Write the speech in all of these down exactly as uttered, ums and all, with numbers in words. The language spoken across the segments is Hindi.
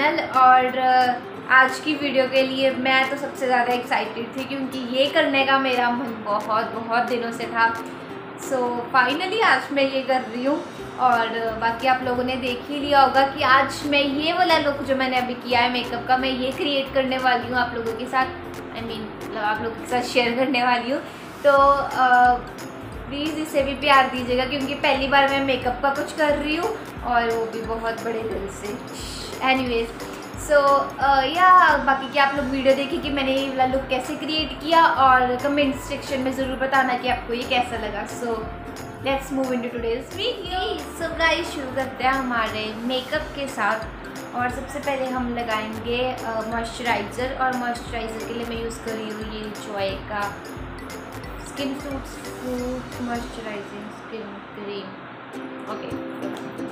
चैनल। और आज की वीडियो के लिए मैं तो सबसे ज़्यादा एक्साइटेड थी क्योंकि ये करने का मेरा मन बहुत बहुत दिनों से था। सो so, फाइनली आज मैं ये कर रही हूँ। और बाकी आप लोगों ने देख ही लिया होगा कि आज मैं ये वाला लुक जो मैंने अभी किया है मेकअप का, मैं ये क्रिएट करने वाली हूँ आप लोगों के साथ। आई मीन मतलब आप लोगों के साथ शेयर करने वाली हूँ। तो प्लीज़ इसे भी प्यार दीजिएगा क्योंकि पहली बार मैं मेकअप का कुछ कर रही हूँ और वो भी बहुत बड़े दिल से। एनीवेज सो या बाकी कि आप लोग वीडियो देखिए कि मैंने ये वाला लुक कैसे क्रिएट किया और कमेंट सेक्शन में ज़रूर बताना कि आपको ये कैसा लगा। So let's move into today's video. So guys शुरू करते हैं हमारे मेकअप के साथ। और सबसे पहले हम लगाएंगे मॉइस्चराइज़र uh, और मॉइस्चराइज़र के लिए मैं यूज़ कर रही हूँ ये जॉय का skin fruits fruit moisturising skin cream. Okay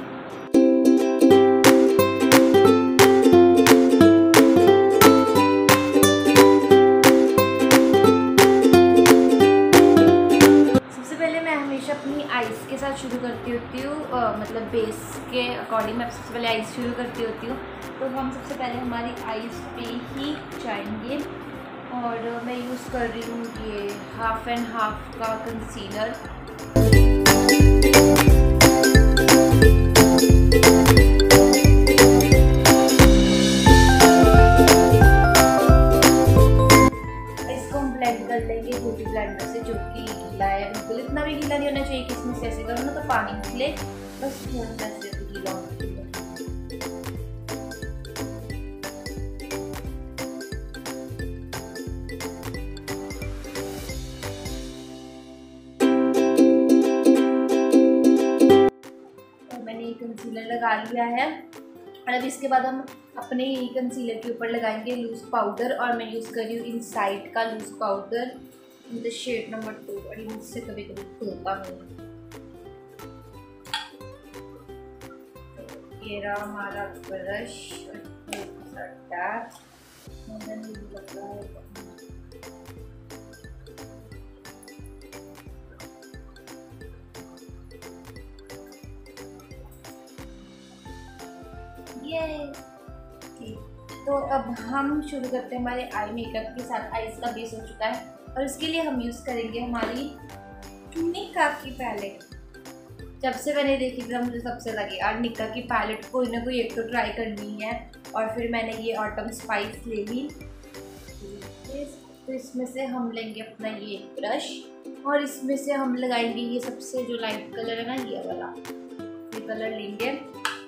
अपनी आइज़ के साथ शुरू करती होती हूँ, मतलब बेस के अकॉर्डिंग मैं सबसे पहले आइज़ शुरू करती होती हूँ। तो हम सबसे पहले हमारी आइज़ पे ही जाएंगे और मैं यूज़ कर रही हूँ ये हाफ एंड हाफ का कंसीलर। इसको हम ब्लेंड कर लेंगे ब्यूटी ब्लेंडर से, जो कि गीला है बिल्कुल, इतना भी गीला नहीं होना चाहिए कि इसमें से ऐसे करो ना तो पानी निकले, बस थोड़ा सा ऐसे गीला होना चाहिए। तो मैंने ये कंसीलर लगा लिया है और अब इसके बाद हम अपने ही कंसीलर के ऊपर लगाएंगे लूज पाउडर। और मैं यूज़ कर रही हूँ इनसाइड का loose powder in the shade number two. और ये मुझसे कभी कभी खुलता नहीं। ये रहा हमारा ब्रश ये ठीक। तो अब हम शुरू करते हैं हमारे आई मेकअप के साथ। आईज का बेस हो चुका है और इसके लिए हम यूज़ करेंगे हमारी निक्का की पैलेट। जब से मैंने देखी थी मुझे सबसे लगे यार निक्का की पैलेट कोई ना कोई एक तो ट्राई करनी है। और फिर मैंने ये ऑटम स्पाइस ले ली। तो इसमें से हम लेंगे अपना ये ब्रश और इसमें से हम लगाएंगे ये सबसे जो लाइट कलर है ना ये वाला, ये कलर लेंगे।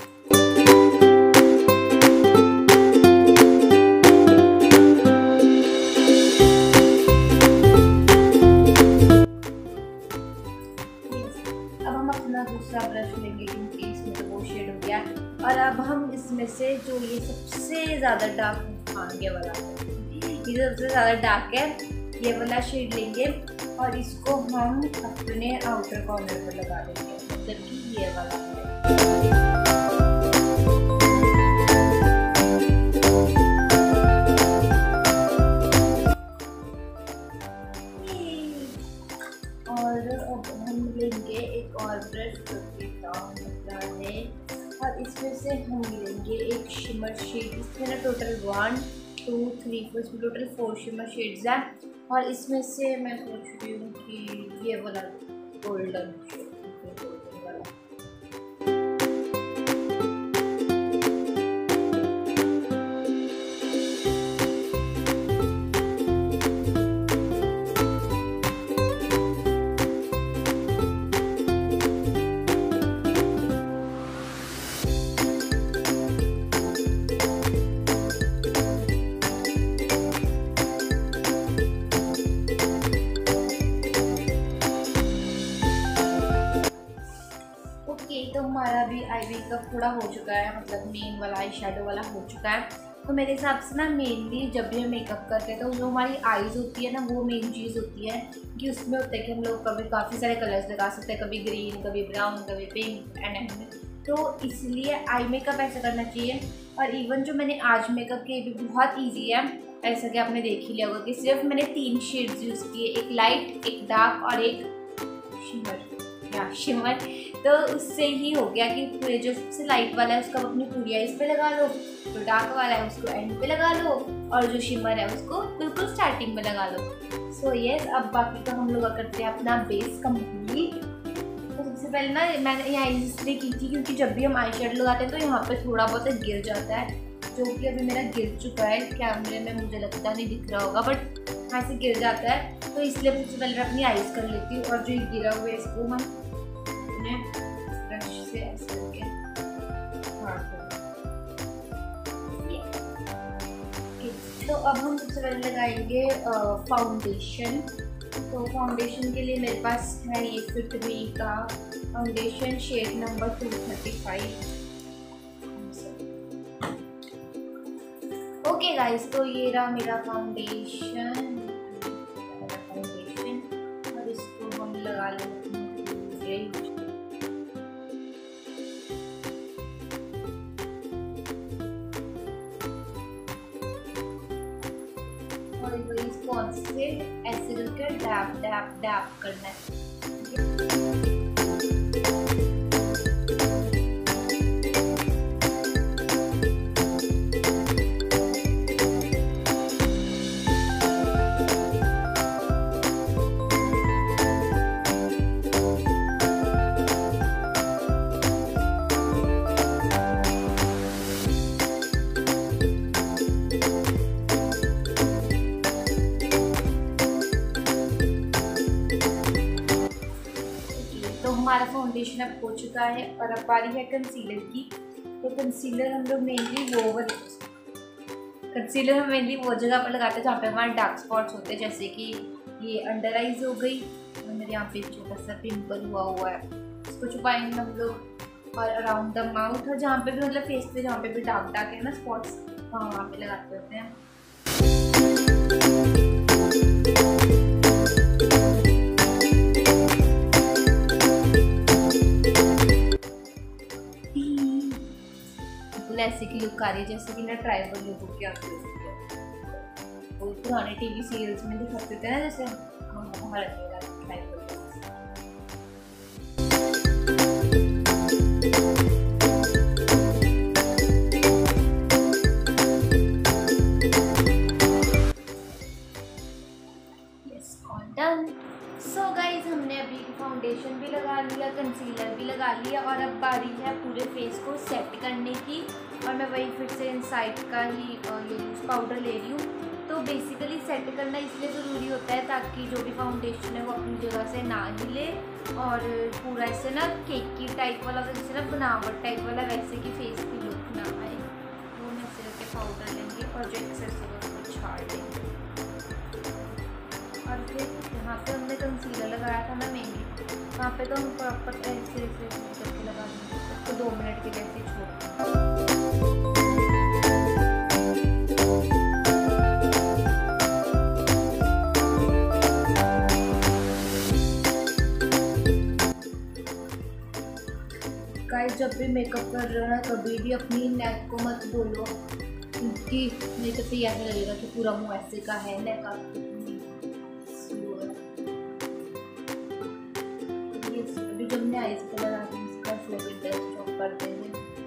दूसरा ब्रश लेंगे क्योंकि इसमें तो वो शेड हो गया। और अब हम इसमें से जो ये सबसे ज़्यादा डार्क, हाँ ये वाला ये सबसे ज़्यादा डार्क है, ये वाला शेड लेंगे और इसको हम अपने आउटर कॉर्नर पर लगा देंगे, मतलब कि ये वाला है। और अब हम लेंगे एक और ब्रश जो कि ब्राउन कलर है और इसमें से हम लेंगे एक शिमर शेड। इसमें ना total one two three four इसमें टोटल फोर शिमर शेड्स हैं। और इसमें से मैं सोच रही हूँ कि ये वाला गोल्डन गोल्डन वाला। तो हमारा भी आई मेकअप थोड़ा हो चुका है, मतलब मेन वाला आई शेडो वाला हो चुका है। तो मेरे हिसाब से ना मेनली जब भी हम मेकअप करते हैं तो जो हमारी आईज़ होती है ना वो मेन चीज़ होती है कि उसमें होता है कि हम लोग कभी काफ़ी सारे कलर्स लगा सकते हैं, कभी ग्रीन कभी ब्राउन कभी पिंक एंड एंड। तो इसलिए आई मेकअप ऐसा करना चाहिए। और इवन जो मैंने आज मेकअप किए भी बहुत ईजी है, ऐसा कि आपने देख ही लिया होगा कि सिर्फ मैंने तीन शेड्स यूज़ किए, एक लाइट एक डार्क और एक शिमर। गया शिमर, तो उससे ही हो गया कि पूरे जो सबसे लाइट वाला है उसको अपनी पूरी आइज पे लगा लो, जो डार्क वाला है उसको एंड पे लगा लो, और जो शिमर है उसको बिल्कुल स्टार्टिंग में लगा लो। सो so, यस yes, अब बाकी तो हम लोग करते हैं अपना बेस कंप्लीट। तो सबसे पहले ना मैंने यहाँ इसलिए की थी क्योंकि जब भी हम आई शेडो लगाते हैं तो यहाँ पे थोड़ा बहुत गिर जाता है, जो कि अभी मेरा गिर चुका है कैमरे में, मुझे लगता नहीं दिख रहा होगा बट यहाँ से गिर जाता है, तो इसलिए सबसे पहले अपनी आइज कर लेती हूँ। और जो ये गिरा हुआ है इसको हम अपने ब्रश से ऐसे करके तो अब हम सबसे पहले लगाएंगे फाउंडेशन। तो फाउंडेशन के लिए मेरे पास है ये फिट मी का foundation shade number two thirty five. Okay guys, तो ये रहा मेरा फाउंडेशन फाउंडेशन और इसको हम लगा लेंगे। और इसको से ऐसे करके डैप डैप डैप करना है। हमारा फाउंडेशन अब हो चुका है और अब बारी है कंसीलर की। तो कंसीलर हम लोग मेनली वो कंसीलर हम मेनली वो जगह पर लगाते हैं जहाँ पे हमारे डार्क स्पॉट्स होते हैं, जैसे कि ये अंडर आइज हो गई और मेरे यहाँ पे छोटा सा पिंपल हुआ हुआ है, इसको छुपाएंगे हम लोग। और अराउंड द माउथ और जहाँ पे भी मतलब फेस पे जहाँ पे भी डार्क डार्क है ना स्पॉट्स, वहाँ वहाँ पे लगाते होते हैं। ऐसे की लुक आ रही है जैसे कि ना ट्राइबल लुक क्या आती है, वो पुराने टीवी सीरियल्स में दिखाते थे ना, जैसे हम tribal. Yes, all done. So guys, हमने अभी फाउंडेशन भी लगा लिया, कंसीलर भी लगा लिया और अब बारी है पूरे फेस को सेट करने की। और मैं वही फिर से इनसाइड का ही ये लूज पाउडर ले रही हूँ। तो बेसिकली सेट करना इसलिए ज़रूरी होता है ताकि जो भी फाउंडेशन है वो अपनी जगह से ना हिले और पूरा ऐसे ना केकी टाइप वाला, जैसे ना बनावट टाइप वाला वैसे की फेस की लुक ना आए। वो हम ऐसे करके पाउडर लेंगे और जो एक्सेस होगा उसको छाड़ देंगे। और फिर यहाँ पे हमने कंसीलर लगाया था ना मेनली, वहाँ पे तो हम प्रॉपर ऐसे ऐसे करके लगा देंगे, उसको दो मिनट के लिए ऐसे छोड़ देंगे। गाइस, जब भी मेकअप कर रहे हो कभी भी अपनी नेक को मत बोलो, क्योंकि नहीं तो फिर ऐसा लगेगा कि पूरा मुँह ऐसे का है नेक का। अभी जब मैं आइज पर लगा दूँ इसका फ्लोर टेस्ट कर देंगे।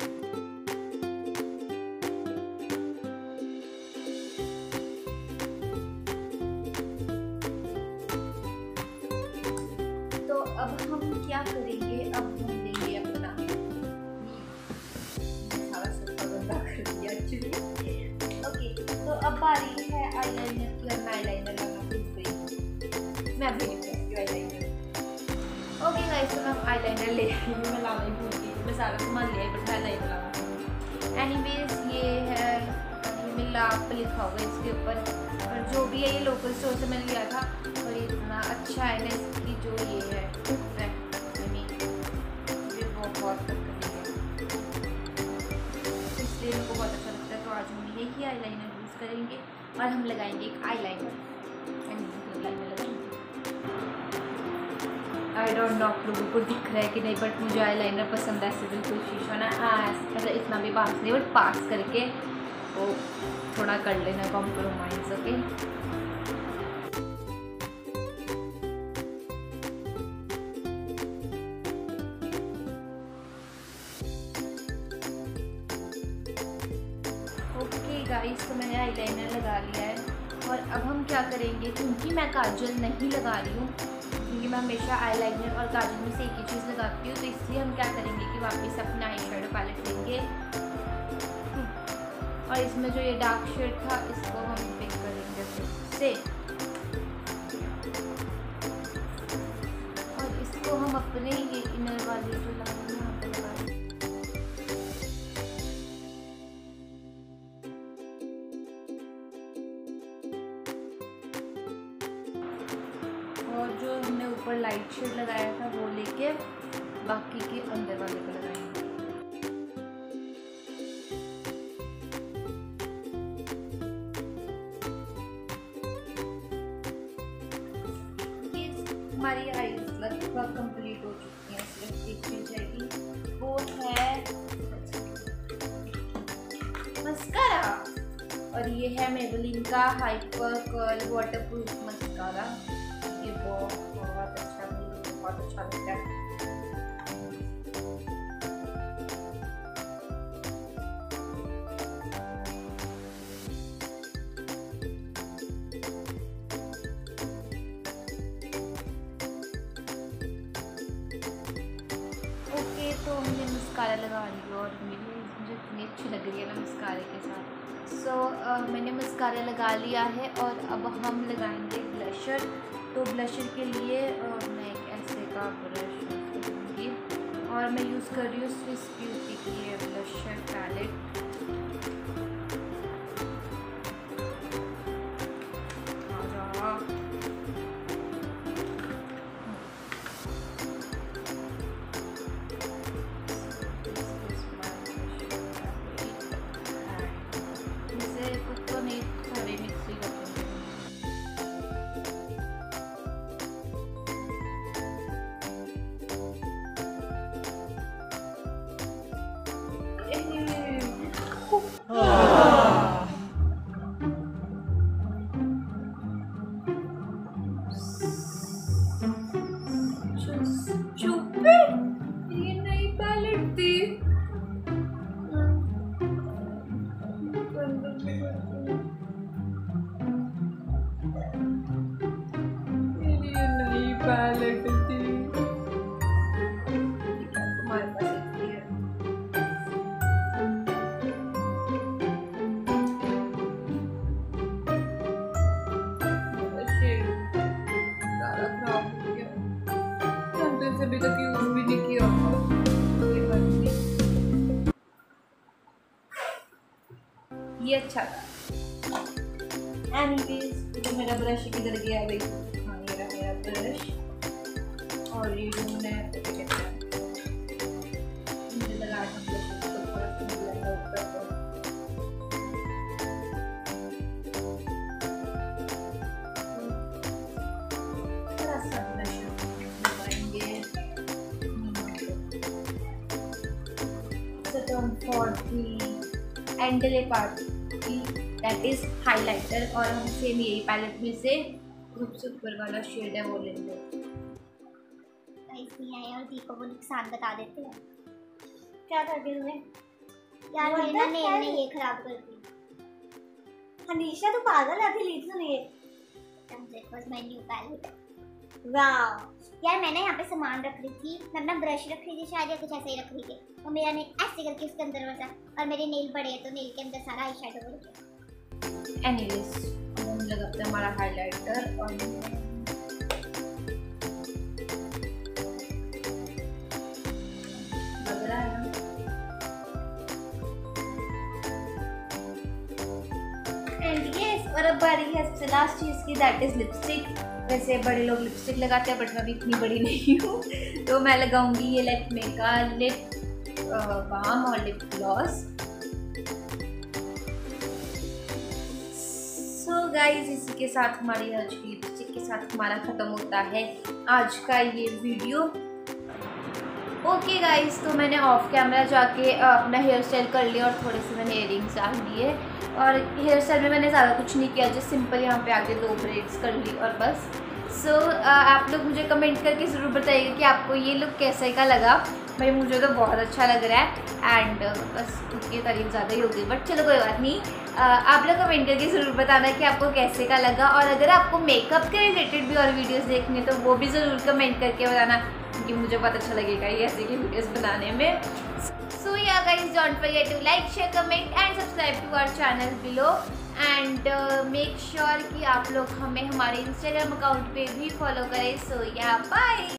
तो अब हम क्या करेंगे, अब हम लेंगे अपना सारा सोफा गंदा कर दिया एक्चुअली। ओके, तो अब बारी है आईलाइनर की और मैं आईलाइनर लगा भूल गई, मैं भी नहीं करती आईलाइनर। ओके गाइस, तो मैं आईलाइनर ले रही हूँ, मैं लाना ही भूल गई, मैं सारा सामान लिया बट मैं आईलाइनर लगा। एनीवेज, ये है ये मिला आप लिखा होगा इसके ऊपर, और जो भी है ये लोकल स्टोर से मैंने लिया था और ये इतना अच्छा है ना, इसकी जो ये है ये बहुत इसलिए मेरे को बहुत अच्छा लगता है। तो आज हम यही आईलाइनर यूज़ करेंगे और हम लगाएंगे एक आईलाइनर लाइनर लगाएंगे। आई डोंट नो आप लोगों को दिख रहा है कि नहीं, बट मुझे आईलाइनर पसंद है ऐसे बिल्कुल शीशा ना, मतलब इतना भी पास नहीं बट पास करके वो थोड़ा कर लेना कॉम्प्रोमाइज़। ओके, गाइस तो मैंने आईलाइनर लगा लिया है और अब हम क्या करेंगे, क्योंकि मैं काजल नहीं लगा रही हूँ, क्योंकि मैं हमेशा आईलाइनर और काजल में से एक ही चीज़ लगाती हूँ, तो इसलिए हम क्या करेंगे कि वापस अपना आई शेडो पैलेट लेंगे और इसमें जो ये डार्क शेड था इसको हम पिक करेंगे फिर से और इसको हम अपने ये इनर वाले जो लगाएंगे यहाँ पे लगाएंगे। और जो हमने ऊपर लाइट शेड लगाया था वो लेके बाकी के अंदर वाले को लगाएंगे। हमारी आईज लगभग कंप्लीट हो चुकी हैं, सिर्फ एक चीज रहेगी वो है मस्कारा और ये है मेबेलिन का हाइपर कर्ल वाटरप्रूफ मस्कारा। ये बहुत बहुत अच्छा मुझे बहुत अच्छा लगता है। ओके तो हमने मस्कारा लगा लिया और मेरी मुझे इतनी अच्छी लग रही है ना मस्कारे के साथ। सो so, uh, मैंने मस्कारा लगा लिया है और अब हम लगाएंगे ब्लशर। तो ब्लशर के लिए uh, मैं एक ऐसे का ब्रश लूँगी और मैं यूज़ कर रही हूँ स्विस ब्यूटी की ये ब्लशर पैलेट। ये नई पैलेट थी। ये नई पैलेट थी तुम्हारे पास है। अभी तक यूज भी नहीं किया। ये अच्छा था। एनीवेज तो मेरा ब्रश किधर गया भाई? हाँ ये रहा मेरा ब्रश और ये जो मैंने मुझे लगा था ब्रश को थोड़ा सा ब्लेंड आउट कर दो। थोड़ा सा ब्रश for the एंडले पार्ट की दैट इज हाइलाइटर और हम सेम यही पैलेट में से सबसे ऊपर वाला शेड है वो लेंगे। ऐसे आए और दीपक को नुकसान बता देते हैं। क्या कर दिया तुमने यार? मेरा नेल ने ये खराब कर दी। हनीशा तो पागल है, अभी ली सुनिए। That was my new palette. Wow यार मैं ना यहाँ पे सामान रख रही थी, मैं अपना ब्रश रख रही थी शायद या कुछ ऐसे ही रख रही थी और मेरा नेल ऐसे करके उसके अंदर बचा और मेरे नेल बड़े हैं तो नेल के अंदर सारा आई शेडो भर गया। एनीवेज अब हम लगाते हैं हमारा हाइलाइटर और लग रहा है एंड यस और अब बारी है सबसे लास्ट चीज़ की, दैट इज लिपस्टिक। वैसे बड़े लोग लिपस्टिक लगाते हैं बट मैं भी इतनी बड़ी नहीं हूँ तो मैं लगाऊंगी ये लैक्मे का लिप बाम और लिप ग्लॉस। सो गाइस इसी के साथ हमारी आज की लिपस्टिक के साथ हमारा ख़त्म होता है आज का ये वीडियो। ओके गाइस तो मैंने ऑफ कैमरा जाके अपना हेयर स्टाइल कर लिया और थोड़े से मैंने इयरिंग्स डाल लिए और हेयर स्टाइल में मैंने ज़्यादा कुछ नहीं किया, जस्ट सिंपल यहाँ पे आके दो ब्रेड्स कर ली और बस। सो so, uh, आप लोग मुझे कमेंट करके ज़रूर बताइएगा कि आपको ये लुक कैसे का लगा। भाई मुझे तो बहुत अच्छा लग रहा है एंड uh, बस खुद की तारीफ ज़्यादा ही होगी, बट चलो कोई बात नहीं। uh, आप लोग कमेंट करके ज़रूर बताना कि आपको कैसे का लगा, और अगर आपको मेकअप के रिलेटेड भी और वीडियोस देखने तो वो भी ज़रूर कमेंट करके बताना, क्योंकि मुझे बहुत अच्छा लगेगा ये ऐसे की वीडियोस बनाने में। So yeah guys, don't forget to like, share, comment and subscribe to our channel below and make sure कि आप लोग हमें हमारे इंस्टाग्राम अकाउंट पे भी फॉलो करें। सो या बाय।